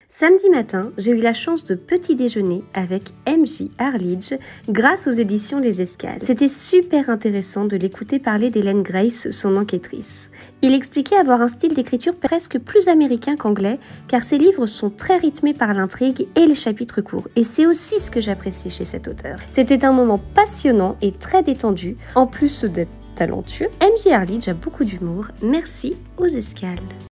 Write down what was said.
Samedi matin, j'ai eu la chance de petit déjeuner avec M.J. Arlidge grâce aux éditions Les Escales. C'était super intéressant de l'écouter parler d'Hélène Grace, son enquêtrice. Il expliquait avoir un style d'écriture presque plus américain qu'anglais, car ses livres sont très rythmés par l'intrigue et les chapitres courts. Et c'est aussi ce que j'apprécie chez cet auteur. C'était un moment passionnant et très détendu, en plus d'être talentueux. M.J. Arlidge a beaucoup d'humour. Merci aux Escales.